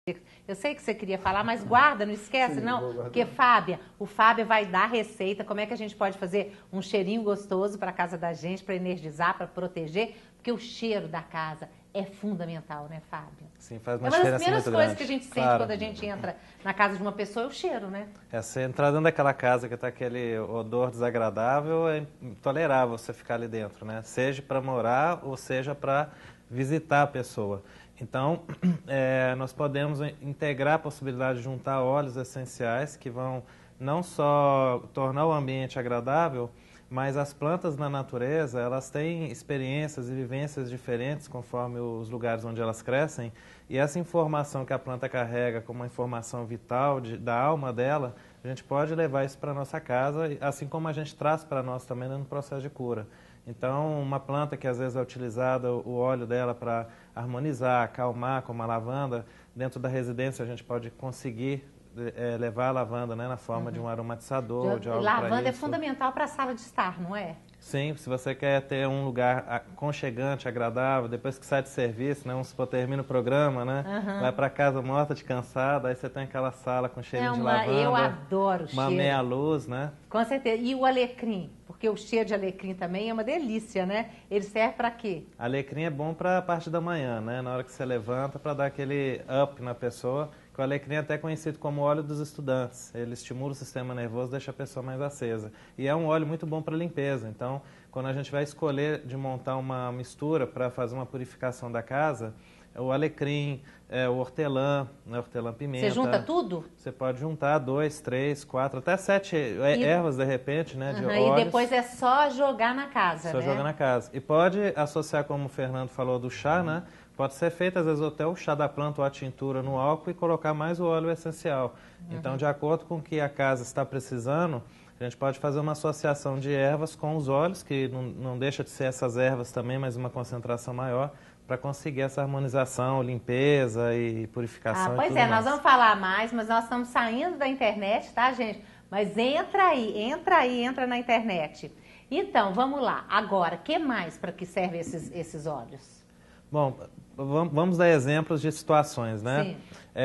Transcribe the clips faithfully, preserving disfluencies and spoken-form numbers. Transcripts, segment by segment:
Eu sei que você queria falar, mas guarda, não esquece, Sim, não. Porque, Fábia, o Fábio vai dar receita, como é que a gente pode fazer um cheirinho gostoso para a casa da gente, para energizar, para proteger, porque o cheiro da casa é fundamental, né, Fábio? Sim, faz uma é uma das diferença primeiras muito coisas grande. que a gente sente Claro. quando a gente entra na casa de uma pessoa, é o cheiro, né? É, você entrar dentro daquela casa que está aquele odor desagradável, é intolerável você ficar ali dentro, né? Seja para morar ou seja para visitar a pessoa. Então, é, nós podemos integrar a possibilidade de juntar óleos essenciais que vão não só tornar o ambiente agradável, mas as plantas na natureza, elas têm experiências e vivências diferentes conforme os lugares onde elas crescem, e essa informação que a planta carrega como uma informação vital de, da alma dela, a gente pode levar isso para a nossa casa, assim como a gente traz para nós também no processo de cura. Então, uma planta que às vezes é utilizada, o óleo dela para harmonizar, acalmar, como a lavanda, dentro da residência a gente pode conseguir é, levar a lavanda, né, na forma uhum. de um aromatizador, de, de algo para isso. Lavanda é fundamental para a sala de estar, não é? Sim, se você quer ter um lugar aconchegante, agradável, depois que sai de serviço, né, vamos supor, termina o programa, né, uhum. vai para casa morta de cansada, aí você tem aquela sala com cheirinho é uma, de lavanda. Eu adoro o uma cheiro. meia luz, né? Com certeza. E o alecrim? Porque o cheiro de alecrim também é uma delícia, né? Ele serve para quê? Alecrim é bom para a parte da manhã, né? Na hora que você levanta, para dar aquele up na pessoa. Que o alecrim é até conhecido como óleo dos estudantes. Ele estimula o sistema nervoso, deixa a pessoa mais acesa. E é um óleo muito bom para limpeza. Então, quando a gente vai escolher de montar uma mistura para fazer uma purificação da casa, o alecrim, é, o hortelã, né, hortelã-pimenta. Você junta tudo? Você pode juntar dois, três, quatro, até sete e... ervas, de repente, né, de uhum, óleos. E depois é só jogar na casa, só né? Só jogar na casa. E pode associar, como o Fernando falou, do chá, uhum. né? Pode ser feito, às vezes, até o chá da planta ou a tintura no álcool e colocar mais o óleo essencial. Uhum. Então, de acordo com o que a casa está precisando, a gente pode fazer uma associação de ervas com os óleos, que não, não deixa de ser essas ervas também, mas uma concentração maior, para conseguir essa harmonização, limpeza e purificação. Ah, pois e tudo é, mais. nós vamos falar mais, mas nós estamos saindo da internet, tá, gente? Mas entra aí, entra aí, entra na internet. Então, vamos lá. Agora, o que mais para que servem esses, esses óleos? Bom, vamos dar exemplos de situações, né? Sim.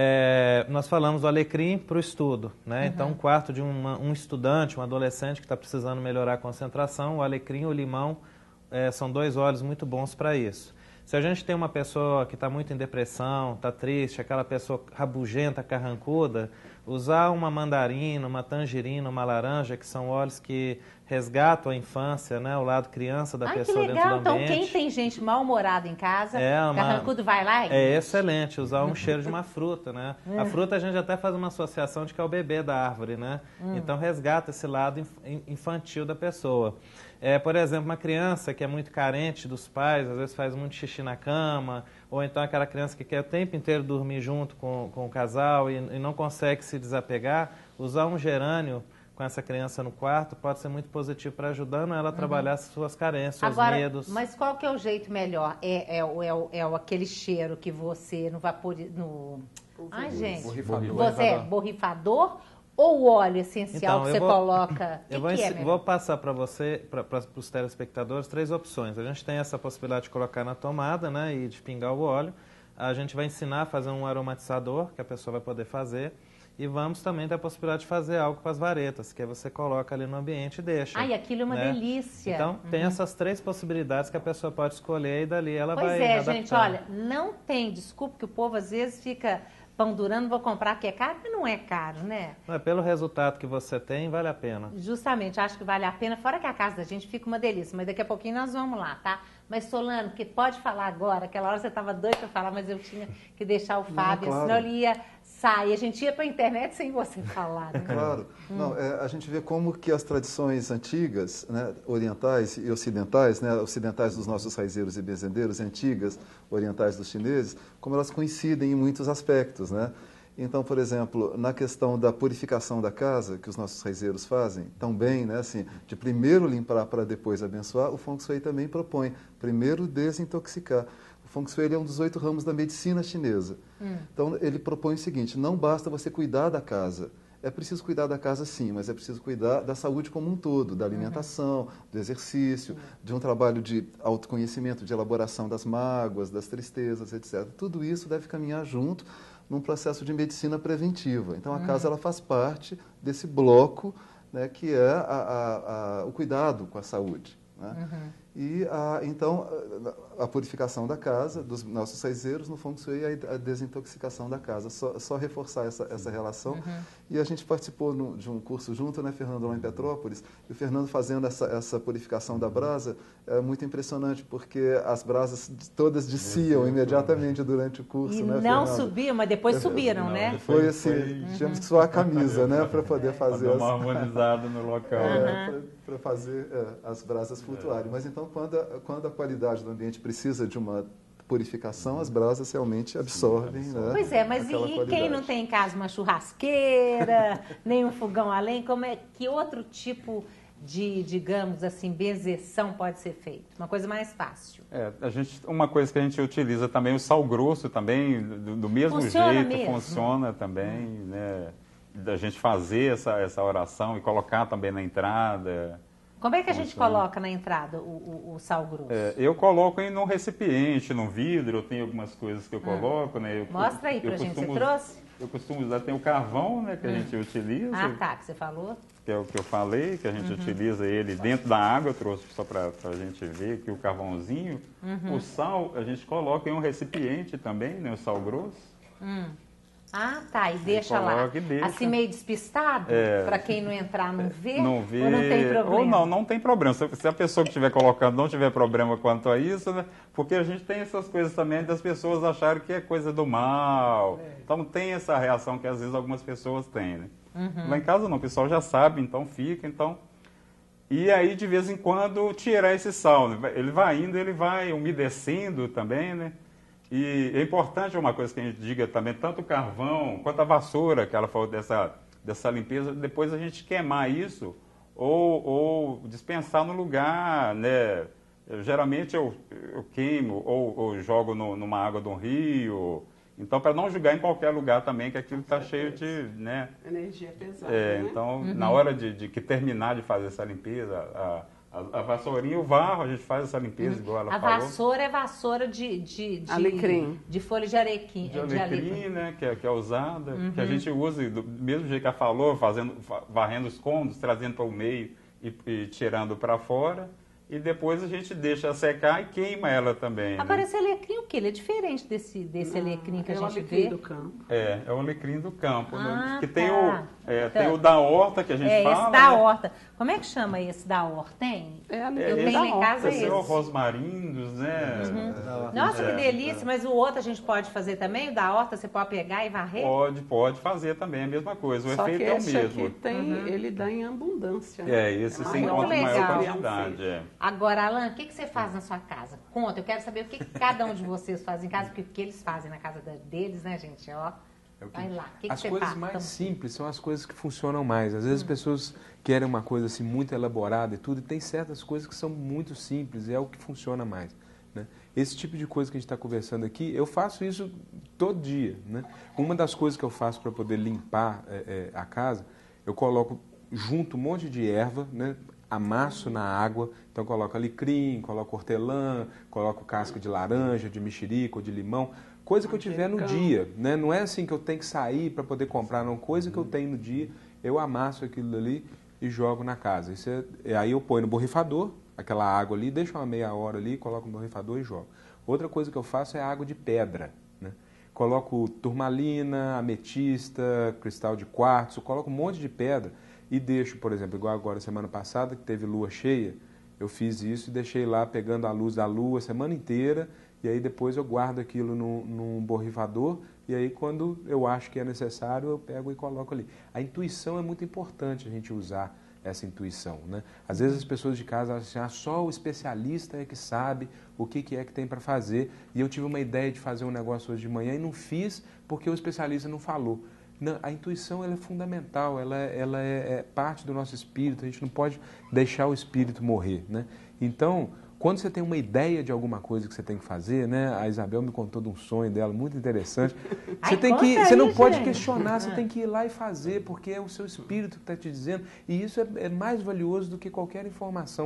É, nós falamos do alecrim para o estudo, né? Uhum. Então, um quarto de uma, um estudante, um adolescente que está precisando melhorar a concentração, o alecrim e o limão é, são dois óleos muito bons para isso. Se a gente tem uma pessoa que está muito em depressão, está triste, aquela pessoa rabugenta, carrancuda, usar uma mandarina, uma tangerina, uma laranja, que são óleos que resgatam a infância, né, o lado criança da Ai, pessoa que legal. dentro do ambiente. Então, quem tem gente mal-humorada em casa, é uma... carrancudo vai lá e... É excelente, usar um cheiro de uma fruta, né? Hum. A fruta a gente até faz uma associação de que é o bebê da árvore, né? Hum. Então, resgata esse lado infantil da pessoa. É, por exemplo, uma criança que é muito carente dos pais, às vezes faz muito xixi na cama, ou então aquela criança que quer o tempo inteiro dormir junto com, com o casal e, e não consegue se desapegar, usar um gerânio com essa criança no quarto pode ser muito positivo para ajudando ela a trabalhar uhum. suas carências, seus Agora, medos. Mas qual que é o jeito melhor? É, é, é, é, é aquele cheiro que você no vapor... No... Ai, gente. Borrifador. Você é borrifador ou o óleo essencial então, que você vou, coloca? Eu que vou, que é vou passar para você, para os telespectadores, três opções. A gente tem essa possibilidade de colocar na tomada, né, e de pingar o óleo. A gente vai ensinar a fazer um aromatizador, que a pessoa vai poder fazer. E vamos também ter a possibilidade de fazer algo com as varetas, que aí você coloca ali no ambiente e deixa. Ai, aquilo é uma né? delícia. Então, uhum. tem essas três possibilidades que a pessoa pode escolher e dali ela pois vai é, adaptando. gente, olha, não tem, desculpa que o povo às vezes fica pão durando, vou comprar que é caro, mas não é caro, né? Não é, pelo resultado que você tem, vale a pena. Justamente, acho que vale a pena, fora que a casa da gente fica uma delícia, mas daqui a pouquinho nós vamos lá, tá? Mas Solano, que pode falar agora, aquela hora você estava doido para falar, mas eu tinha que deixar o Fábio, não, claro. Senão ele ia sair, a gente ia para a internet sem você falar, né? Claro, hum. não, é, a gente vê como que as tradições antigas, né, orientais e ocidentais, né, ocidentais dos nossos raizeiros e benzendeiros, antigas, orientais dos chineses, como elas coincidem em muitos aspectos, né? Então, por exemplo, na questão da purificação da casa, que os nossos raizeiros fazem tão bem, né, assim, de primeiro limpar para depois abençoar, o Feng Shui também propõe primeiro desintoxicar. O Feng Shui ele é um dos oito ramos da medicina chinesa. Hum. Então, ele propõe o seguinte, não basta você cuidar da casa. É preciso cuidar da casa sim, mas é preciso cuidar da saúde como um todo, da alimentação, uhum. do exercício, uhum. de um trabalho de autoconhecimento, de elaboração das mágoas, das tristezas, etcétera. Tudo isso deve caminhar junto num processo de medicina preventiva. Então, a uhum. casa ela faz parte desse bloco, né, que é a, a, a, o cuidado com a saúde. Né? Uhum. E, a, então, a, a purificação da casa, dos nossos raizeiros, no Feng Shui, e a desintoxicação da casa. Só, só reforçar essa, essa relação. Uhum. E a gente participou no, de um curso junto, né, Fernando, lá em Petrópolis, e o Fernando fazendo essa, essa purificação da brasa é muito impressionante, porque as brasas todas desciam imediatamente durante o curso. E né, não Fernando? subiam, mas depois subiram, não, né? Depois foi assim, foi... tínhamos que suar a camisa, né, para poder fazer... Para dar uma as... harmonizada no local. É, uhum. para fazer é, as brasas flutuarem. É. Mas então, quando a, quando a qualidade do ambiente precisa de uma purificação, as brasas realmente absorvem. Sim, né, pois é, mas e, e quem não tem em casa uma churrasqueira, nem um fogão a lenha, como é, que outro tipo de, digamos assim, benzeção pode ser feito? Uma coisa mais fácil. É, a gente, uma coisa que a gente utiliza também, o sal grosso também, do, do mesmo funciona jeito, mesmo. funciona também, hum. né? Da gente fazer essa, essa oração e colocar também na entrada. Como é que a gente funciona. coloca na entrada o, o, o sal grosso? É, eu coloco em num recipiente, num vidro, eu tenho algumas coisas que eu coloco. Hum. Né? Eu, Mostra aí eu, pra eu gente, costumo, você trouxe? Eu costumo usar, tem o carvão, né, que hum. a gente utiliza. Ah, tá, que você falou. Que é o que eu falei, que a gente uhum. utiliza ele dentro da água, eu trouxe só para a gente ver aqui o carvãozinho. Uhum. O sal, a gente coloca em um recipiente também, né, o sal grosso. Hum. Ah, tá, e deixa lá. E deixa. Assim meio despistado, é, para quem não entrar não ver? Não vê. Ou não tem problema? Ou não, não tem problema. Se, se a pessoa que estiver colocando não tiver problema quanto a isso, né? Porque a gente tem essas coisas também das pessoas acharem que é coisa do mal. É. Então tem essa reação que às vezes algumas pessoas têm, né? Uhum. Lá em casa não, o pessoal já sabe, então fica, então... E aí, de vez em quando, tirar esse sal, né? Ele vai indo, ele vai umedecendo também, né? E é importante uma coisa que a gente diga também, tanto o carvão quanto a vassoura, que ela falou dessa, dessa limpeza, depois a gente queimar isso ou, ou dispensar no lugar, né? Eu, geralmente eu, eu queimo ou, ou jogo no, numa água de um rio, então para não jogar em qualquer lugar também, que aquilo está cheio de... Né? Energia pesada, é, né? Então, uhum. na hora de, de que terminar de fazer essa limpeza... A, A, a vassourinha, o varro, a gente faz essa limpeza, igual ela a falou. A vassoura é vassoura de... de, de alecrim. De folha de alecrim. De alecrim, de né, que é, que é usada, uhum. que a gente usa, do mesmo jeito que ela falou, fazendo, varrendo os cômodos, trazendo para o meio e, e tirando para fora. E depois a gente deixa secar e queima ela também. Agora, né? esse alecrim, o quê? Ele é diferente desse, desse Não, alecrim que é a gente vê? É o alecrim vê? do campo. É, é o alecrim do campo. Ah, né? Que tá. tem, o, é, Então, tem o da horta que a gente é, fala. esse da né? horta. Como é que chama esse da horta? Tem? É, eu é, tenho lá em casa esse. esse. é o rosmarindos, né? Uhum. Nossa, é, que delícia. é. Mas o outro a gente pode fazer também? O da horta você pode pegar e varrer? Pode, pode fazer também, a mesma coisa. O Só efeito que é o esse mesmo. Aqui tem, uhum. ele dá em abundância. É, esse se muito encontra em maior legal. quantidade. É. Agora, Alan, o que, que você faz na sua casa? Conta, eu quero saber o que, que cada um de vocês faz em casa, porque o que eles fazem na casa deles, né, gente? Ó, é o que... vai lá. O que, que as você coisas faz? mais Então... simples são as coisas que funcionam mais. Às vezes hum. as pessoas querem uma coisa assim muito elaborada e tudo, e tem certas coisas que são muito simples e é o que funciona mais. Né? Esse tipo de coisa que a gente está conversando aqui, eu faço isso todo dia. Né? Uma das coisas que eu faço para poder limpar é, é, a casa, eu coloco junto um monte de erva, né? Amasso na água, então coloco alecrim, coloco hortelã, coloco casca de laranja, de mexerica ou de limão, coisa que eu tiver no dia, né? Não é assim que eu tenho que sair para poder comprar, não, coisa que eu tenho no dia, eu amasso aquilo ali e jogo na casa. Isso é, aí eu ponho no borrifador, aquela água ali, deixo uma meia hora ali, coloco no borrifador e jogo. Outra coisa que eu faço é água de pedra, né? Coloco turmalina, ametista, cristal de quartzo, coloco um monte de pedra e deixo, por exemplo, igual agora, semana passada, que teve lua cheia, eu fiz isso e deixei lá pegando a luz da lua a semana inteira, e aí depois eu guardo aquilo num, num borrifador, e aí quando eu acho que é necessário, eu pego e coloco ali. A intuição é muito importante a gente usar essa intuição, né? Às vezes as pessoas de casa acham assim, ah, só o especialista é que sabe o que, que é que tem para fazer, e eu tive uma ideia de fazer um negócio hoje de manhã e não fiz porque o especialista não falou. Não, a intuição ela é fundamental, ela, ela é, é parte do nosso espírito, a gente não pode deixar o espírito morrer, né? Então, quando você tem uma ideia de alguma coisa que você tem que fazer, né? A Isabel me contou de um sonho dela muito interessante. Você, Ai, tem que, aí, você não gente. pode questionar, você tem que ir lá e fazer, porque é o seu espírito que está te dizendo, e isso é, é mais valioso do que qualquer informação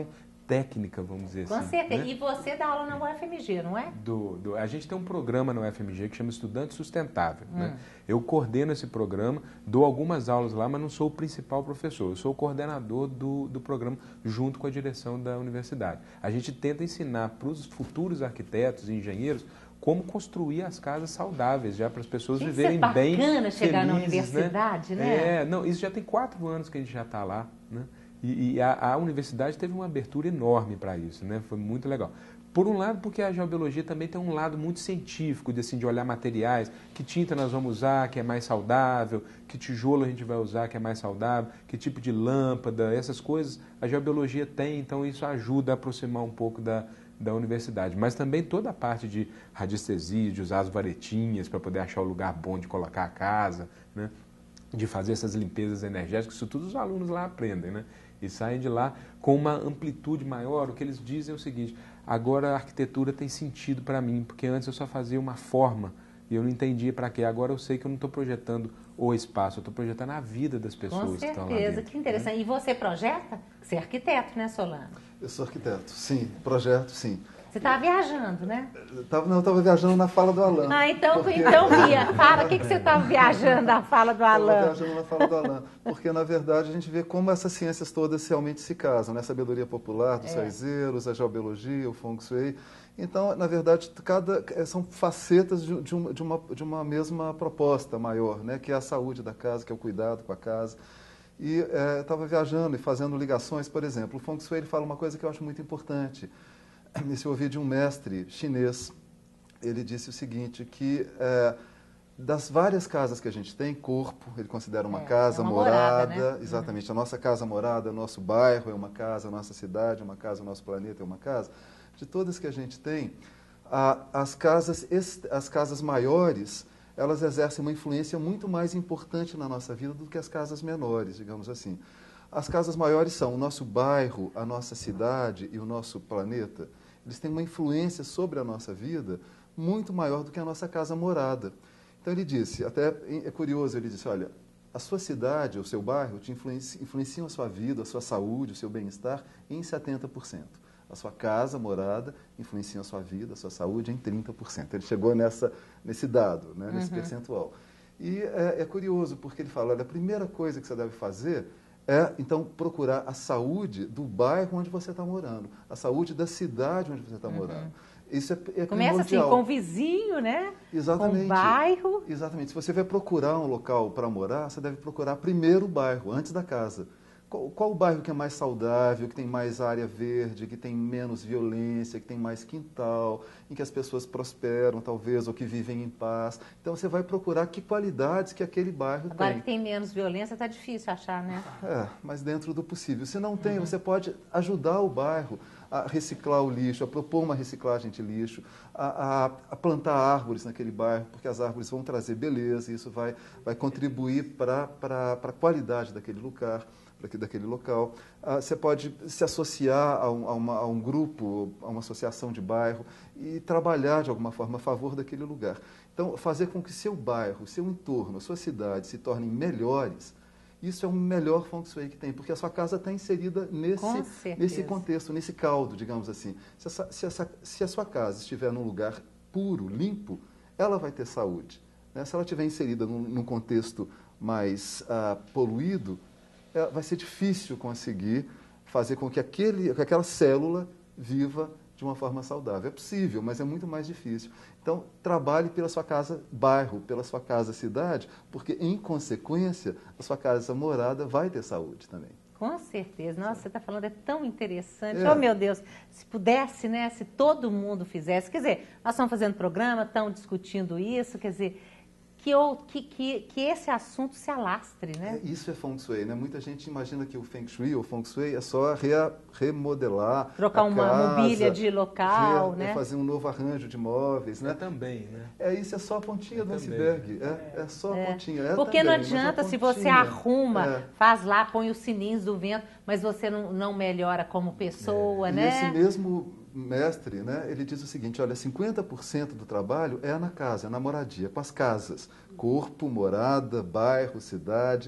técnica, vamos dizer Com assim. certeza. Né? E você dá aula na U F M G, não é? Do, do, a gente tem um programa na U F M G que chama Estudante Sustentável. Hum. Né? Eu coordeno esse programa, dou algumas aulas lá, mas não sou o principal professor. Eu sou o coordenador do, do programa junto com a direção da universidade. A gente tenta ensinar para os futuros arquitetos e engenheiros como construir as casas saudáveis, já para as pessoas Gente, viverem isso é bem bacana chegar na felizes, universidade, né? É, não, isso já tem quatro anos que a gente já está lá, né? E, e a, a universidade teve uma abertura enorme para isso, né? Foi muito legal. Por um lado, porque a geobiologia também tem um lado muito científico, de, assim, de olhar materiais, que tinta nós vamos usar, que é mais saudável, que tijolo a gente vai usar, que é mais saudável, que tipo de lâmpada, essas coisas a geobiologia tem, então isso ajuda a aproximar um pouco da, da universidade. Mas também toda a parte de radiestesia, de usar as varetinhas para poder achar o lugar bom de colocar a casa, né? De fazer essas limpezas energéticas, isso tudo os alunos lá aprendem, né? E saem de lá com uma amplitude maior. O que eles dizem é o seguinte: agora a arquitetura tem sentido para mim, porque antes eu só fazia uma forma e eu não entendia para quê. Agora eu sei que eu não estou projetando o espaço, eu estou projetando a vida das pessoas. Com que estão lá certeza, dentro, que interessante. né? E você projeta? Você é arquiteto, né, Solano? Eu sou arquiteto, sim. Projeto, sim. Você estava viajando, né? Eu tava, não, eu estava viajando na fala do Alain. Ah, então, porque... então Bia, fala, o que, que você estava viajando na fala do Alain? Estava viajando na fala do Alain, porque, na verdade, a gente vê como essas ciências todas realmente se casam, né? A sabedoria popular dos É. raizeiros, a geobiologia, o feng shui. Então, na verdade, cada, são facetas de, de, uma, de, uma, de uma mesma proposta maior, né? Que é a saúde da casa, que é o cuidado com a casa. E estava viajando e fazendo ligações, por exemplo, o feng shui ele fala uma coisa que eu acho muito importante. Nesse eu ouvi de um mestre chinês, ele disse o seguinte, que é, das várias casas que a gente tem, corpo, ele considera uma É, casa, é uma morada, morada, né? exatamente, a nossa casa morada, o nosso bairro é uma casa, a nossa cidade é uma casa, o nosso planeta é uma casa. De todas que a gente tem, a, as, casas, as casas maiores, elas exercem uma influência muito mais importante na nossa vida do que as casas menores, digamos assim. As casas maiores são o nosso bairro, a nossa cidade e o nosso planeta. Eles têm uma influência sobre a nossa vida muito maior do que a nossa casa morada. Então ele disse, até é curioso, ele disse, olha, a sua cidade, o seu bairro, te influenciam, influenciam a sua vida, a sua saúde, o seu bem-estar em setenta por cento. A sua casa, morada, influencia a sua vida, a sua saúde em trinta por cento. Ele chegou nessa, nesse dado, né, nesse uhum. percentual. E é, é curioso, porque ele fala, olha, a primeira coisa que você deve fazer é, então, procurar a saúde do bairro onde você está morando, a saúde da cidade onde você está uhum. morando. Isso é, é Começa primordial. assim, com o vizinho, né? Exatamente. Com o bairro. Exatamente. Se você vai procurar um local para morar, você deve procurar primeiro o bairro, antes da casa. Qual, qual o bairro que é mais saudável, que tem mais área verde, que tem menos violência, que tem mais quintal, em que as pessoas prosperam, talvez, ou que vivem em paz. Então, você vai procurar que qualidades que aquele bairro Agora tem. que tem menos violência, está difícil achar, né? É, mas dentro do possível. Se não tem, uhum. você pode ajudar o bairro a reciclar o lixo, a propor uma reciclagem de lixo, a, a, a plantar árvores naquele bairro, porque as árvores vão trazer beleza e isso vai, vai contribuir para a qualidade daquele lugar. daquele local. Ah, você pode se associar a um, a, uma, a um grupo, a uma associação de bairro e trabalhar de alguma forma a favor daquele lugar. Então, fazer com que seu bairro, seu entorno, sua cidade se tornem melhores, isso é o melhor feng shui que tem, porque a sua casa está inserida nesse, nesse contexto, nesse caldo, digamos assim. Se, essa, se, essa, se a sua casa estiver num lugar puro, limpo, ela vai ter saúde. Né? Se ela estiver inserida num, num contexto mais ah, poluído, é, vai ser difícil conseguir fazer com que, aquele, que aquela célula viva de uma forma saudável. É possível, mas é muito mais difícil. Então, trabalhe pela sua casa bairro, pela sua casa cidade, porque, em consequência, a sua casa morada vai ter saúde também. Com certeza. Nossa, você está falando, é tão interessante. É. Oh, meu Deus, se pudesse, né, se todo mundo fizesse. Quer dizer, nós estamos fazendo programa, estamos discutindo isso, quer dizer... Que, que, que, que esse assunto se alastre, né? É, isso é feng shui, né? Muita gente imagina que o feng shui ou feng shui é só rea, remodelar trocar a uma casa, mobília de local, re, né? É fazer um novo arranjo de móveis, né? É também, né? É, isso é só a pontinha é do iceberg. É, é só a é. pontinha. É Porque também, não adianta se você arruma, é. faz lá, põe os sininhos do vento, mas você não, não melhora como pessoa, é. né? E esse mesmo mestre, né, ele diz o seguinte, olha, cinquenta por cento do trabalho é na casa, é na moradia, com as casas. Corpo, morada, bairro, cidade.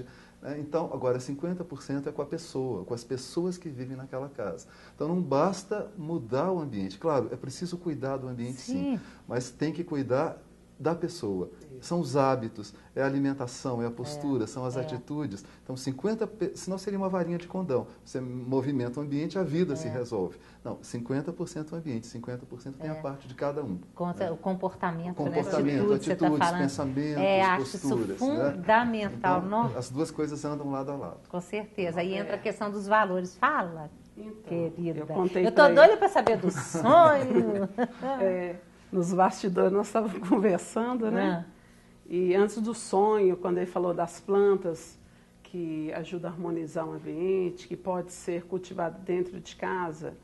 Né? Então, agora, cinquenta por cento é com a pessoa, com as pessoas que vivem naquela casa. Então, não basta mudar o ambiente. Claro, é preciso cuidar do ambiente, sim, sim, mas tem que cuidar da pessoa. São os hábitos, é a alimentação, é a postura, é, são as é. atitudes. Então, cinquenta por cento, senão seria uma varinha de condão. Você movimenta o ambiente, a vida é. se resolve. Não, cinquenta por cento o ambiente, cinquenta por cento tem é. a parte de cada um. Conta, né? O comportamento, o comportamento, né? Atitude, atitudes, tá pensamentos, é, acho posturas. Isso fundamental. Né? Então, as duas coisas andam lado a lado. Com certeza. Aí entra a questão dos valores. Fala, então, querida. Eu, contei eu tô doida para saber do sonho. é, nos bastidores nós estávamos conversando, né? Ah. E antes do sonho, quando ele falou das plantas, que ajuda a harmonizar o ambiente, que pode ser cultivado dentro de casa,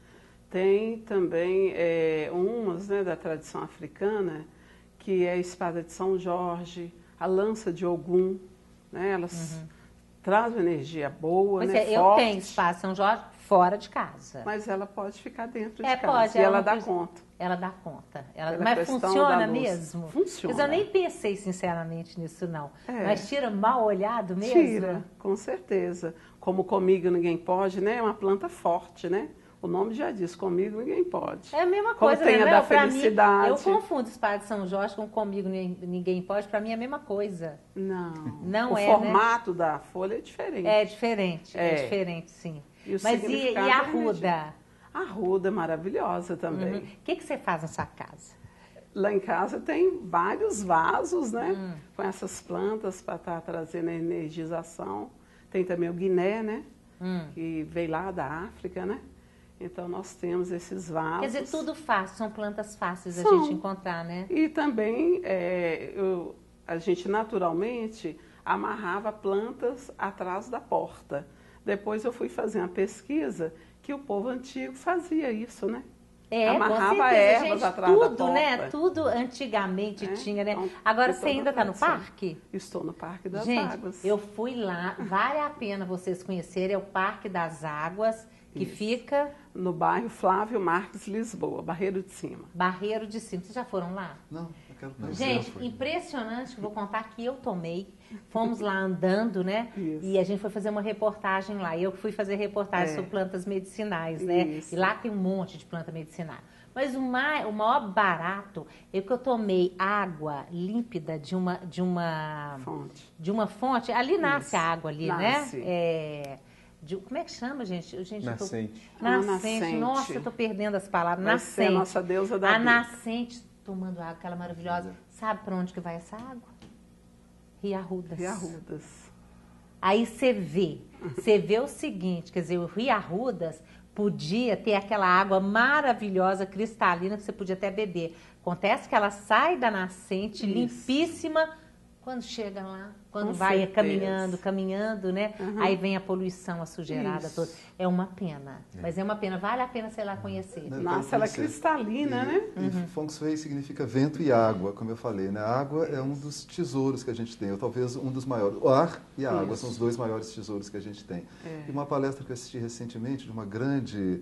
tem também é, umas, né, da tradição africana, que é a espada de São Jorge, a lança de Ogum, né? Elas uhum. trazem energia boa, Mas né? É, eu forte. tenho espada de São Jorge fora de casa. Mas ela pode ficar dentro é, de casa pode, e ela, ela dá precisa... conta. Ela dá conta. Ela... Ela Mas funciona mesmo? Funciona. Mas eu nem pensei sinceramente nisso, não. É. Mas tira mal olhado mesmo? Tira, com certeza. Como comigo ninguém pode, né? É uma planta forte, né? O nome já diz, comigo ninguém pode. É a mesma coisa, Como tem né? a da pra felicidade. Mim, eu confundo espada de São Jorge com comigo ninguém pode. Para mim é a mesma coisa. Não. Não o é, formato né? da folha é diferente. É diferente, é, é diferente, sim. E Mas e, e a arruda? A arruda é maravilhosa também. O uhum. que, que você faz na sua casa? Lá em casa tem vários vasos, né? Hum. Com essas plantas para estar tá trazendo a energização. Tem também o guiné, né? Hum. Que veio lá da África, né? Então nós temos esses vasos. Quer dizer, tudo fácil, são plantas fáceis são. a gente encontrar, né? E também é, eu, a gente naturalmente amarrava plantas atrás da porta. Depois eu fui fazer uma pesquisa que o povo antigo fazia isso, né? É, amarrava com certeza, ervas gente, atrás tudo, da porta. né? Tudo antigamente é, tinha, né? Então, Agora você ainda está no parque? Estou no Parque das gente, Águas. Eu fui lá, vale a pena vocês conhecerem, é o Parque das Águas, que isso. fica... No bairro Flávio Marques, Lisboa, Barreiro de Cima. Barreiro de Cima. Vocês já foram lá? Não, eu quero conhecer. Gente, impressionante, que vou contar que eu tomei. Fomos lá andando, né? Isso. E a gente foi fazer uma reportagem lá. Eu fui fazer reportagem é. sobre plantas medicinais, né? Isso. E lá tem um monte de planta medicinal. Mas o, mais, o maior barato é que eu tomei água límpida de uma, de uma fonte. De uma fonte. Ali nasce Isso. a água ali, nasce. né? É... De, como é que chama, gente? gente nascente. Tô... Nascente. nascente. Nossa, eu tô perdendo as palavras. Vai nascente. Ser a nossa deusa da A vida. nascente, tomando água, aquela maravilhosa. Sabe para onde que vai essa água? Rio Arrudas. Rio Arrudas. Aí você vê. Você vê o seguinte, quer dizer, o Rio Arrudas podia ter aquela água maravilhosa, cristalina, que você podia até beber. Acontece que ela sai da nascente, isso. limpíssima. Quando chega lá, quando Com vai certeza. caminhando, caminhando, né? Uhum. Aí vem a poluição, a sujeirada Isso. toda. É uma pena. É. Mas é uma pena, vale a pena, sei lá, conhecer. Né, Nossa, ela é cristalina, e, né? E uhum. Feng Shui significa vento e água, como eu falei, né? A água é um dos tesouros que a gente tem, ou talvez um dos maiores. O ar e a Isso. água são os dois maiores tesouros que a gente tem. É. E uma palestra que eu assisti recentemente de uma grande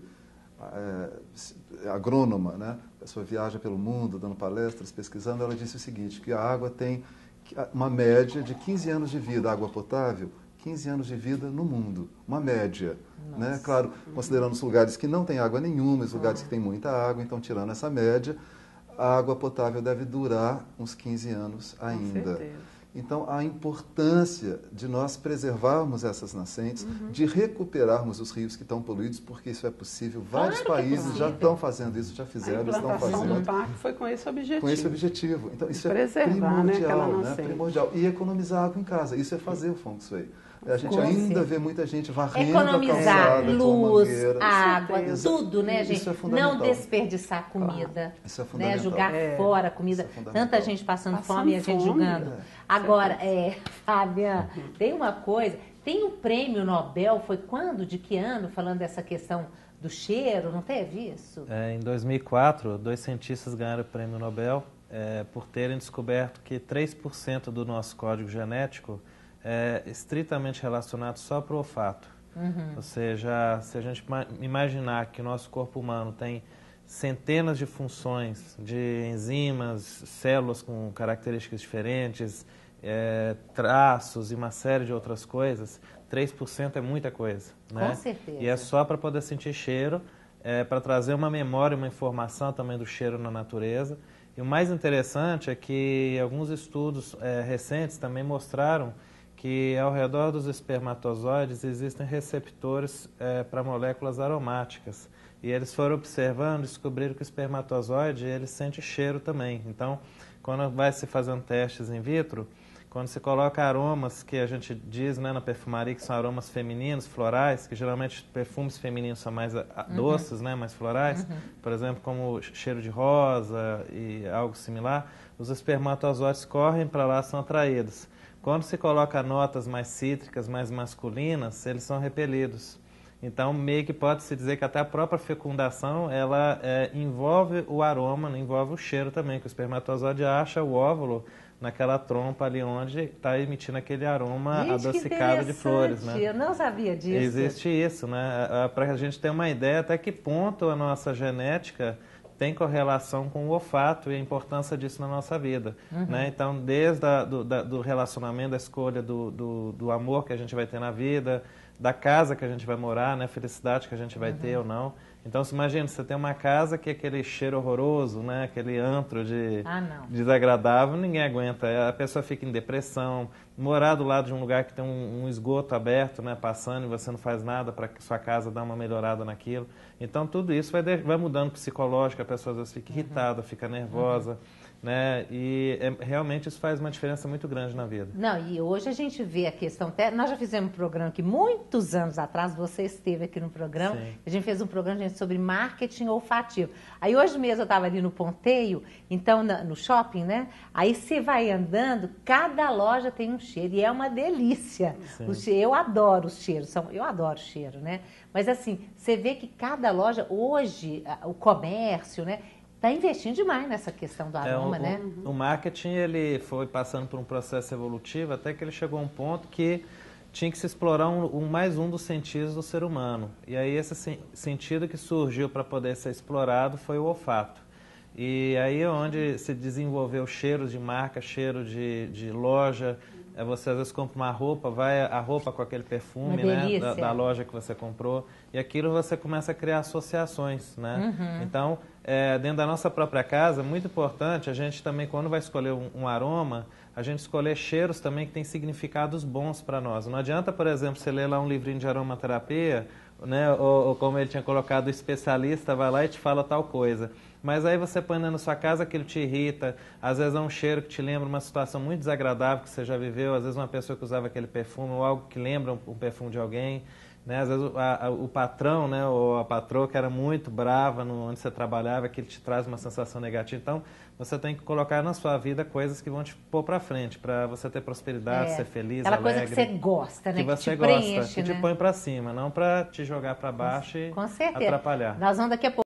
é, agrônoma, né? A pessoa viaja pelo mundo dando palestras, pesquisando, ela disse o seguinte, que a água tem uma média de quinze anos de vida, água potável, quinze anos de vida no mundo, uma média. Né? Claro, considerando os lugares que não tem água nenhuma, os lugares que tem muita água, então tirando essa média, a água potável deve durar uns quinze anos ainda. Com certeza. Então, a importância de nós preservarmos essas nascentes, uhum. de recuperarmos os rios que estão poluídos, porque isso é possível. Vários claro países já estão fazendo isso, já fizeram, estão fazendo. A implantação do parque foi com esse objetivo. Com esse objetivo. Então, isso preservar, é primordial, né, né? primordial. E economizar água em casa. Isso é fazer o Feng Shui. A gente Com ainda certeza. vê muita gente varrendo economizar a calçada, luz, mangueira. água, Isso, tudo, né, gente? Isso é fundamental. Não desperdiçar comida, claro. Isso é fundamental. né? Jogar é. fora a comida. É Tanta gente passando, passando fome e a gente fome, jogando. é. Agora, é, Fábia, tem uma coisa, tem o prêmio Nobel, foi quando, de que ano, falando dessa questão do cheiro, não teve isso? É, em dois mil e quatro, dois cientistas ganharam o prêmio Nobel é, por terem descoberto que três por cento do nosso código genético é estritamente relacionado só para o olfato. Uhum. Ou seja, se a gente imaginar que o nosso corpo humano tem centenas de funções, de enzimas, células com características diferentes, é, traços e uma série de outras coisas, três por cento é muita coisa, né? Com certeza. E é só para poder sentir cheiro, é, para trazer uma memória, uma informação também do cheiro na natureza. E o mais interessante é que alguns estudos é, recentes também mostraram que ao redor dos espermatozoides existem receptores é, para moléculas aromáticas. E eles foram observando, descobriram que o espermatozoide ele sente cheiro também. Então, quando vai se fazendo testes in vitro, quando se coloca aromas que a gente diz, né, na perfumaria que são aromas femininos, florais, que geralmente perfumes femininos são mais doces, uhum. né, mais florais, uhum. por exemplo, como cheiro de rosa e algo similar, os espermatozoides correm para lá, são atraídos. Quando se coloca notas mais cítricas, mais masculinas, eles são repelidos. Então, meio que pode-se dizer que até a própria fecundação, ela é, envolve o aroma, envolve o cheiro também, que o espermatozoide acha o óvulo naquela trompa ali onde está emitindo aquele aroma Gente, adocicado de flores, né? Eu não sabia disso. Existe isso, né? Para a gente ter uma ideia até que ponto a nossa genética tem correlação com o olfato e a importância disso na nossa vida, uhum. né? Então, desde a, do, da, do relacionamento, da escolha do, do, do amor que a gente vai ter na vida, da casa que a gente vai morar, né? A felicidade que a gente vai uhum. ter ou não. Então, se imagina, você tem uma casa que é aquele cheiro horroroso, né? Aquele antro de ah, não. desagradável, ninguém aguenta. A pessoa fica em depressão. Morar do lado de um lugar que tem um, um esgoto aberto, né? Passando e você não faz nada para que sua casa dê uma melhorada naquilo. Então, tudo isso vai, de, vai mudando o psicológico, a pessoa às vezes fica uhum. irritada, fica nervosa. Uhum. Né? E é, realmente isso faz uma diferença muito grande na vida. Não, e hoje a gente vê a questão... Nós já fizemos um programa que muitos anos atrás, você esteve aqui no programa, Sim. a gente fez um programa gente, sobre marketing olfativo. Aí hoje mesmo eu estava ali no Ponteio, então na, no shopping, né? Aí você vai andando, cada loja tem um cheiro e é uma delícia. O cheiro, eu adoro os cheiros, são, eu adoro cheiro, né? Mas assim, você vê que cada loja, hoje, o comércio, né? Está investindo demais nessa questão do aroma, é, o, né? O marketing, ele foi passando por um processo evolutivo até que ele chegou a um ponto que tinha que se explorar um, um, mais um dos sentidos do ser humano. E aí esse sen, sentido que surgiu para poder ser explorado foi o olfato. E aí é onde se desenvolveu cheiros de marca, cheiro de, de loja. É, você às vezes compra uma roupa, vai a roupa com aquele perfume, né, da, da loja que você comprou, e aquilo você começa a criar associações, né? Uhum. Então, é, dentro da nossa própria casa, é muito importante a gente também, quando vai escolher um, um aroma, a gente escolher cheiros também que têm significados bons para nós. Não adianta, por exemplo, você ler lá um livrinho de aromaterapia, né, ou, ou como ele tinha colocado, o especialista vai lá e te fala tal coisa. Mas aí você põe na sua casa, aquilo te irrita, às vezes é um cheiro que te lembra uma situação muito desagradável que você já viveu, às vezes uma pessoa que usava aquele perfume ou algo que lembra um, um perfume de alguém, né? Às vezes a, a, o patrão, né, ou a patroa que era muito brava no, onde você trabalhava, que ele te traz uma sensação negativa. Então, você tem que colocar na sua vida coisas que vão te pôr para frente, para você ter prosperidade, é, ser feliz, aquela alegre. Aquela coisa que você gosta, né? Que, que você te gosta, preenche, que né? te põe para cima, não para te jogar para baixo e Com certeza. atrapalhar. Nós vamos daqui a pouco.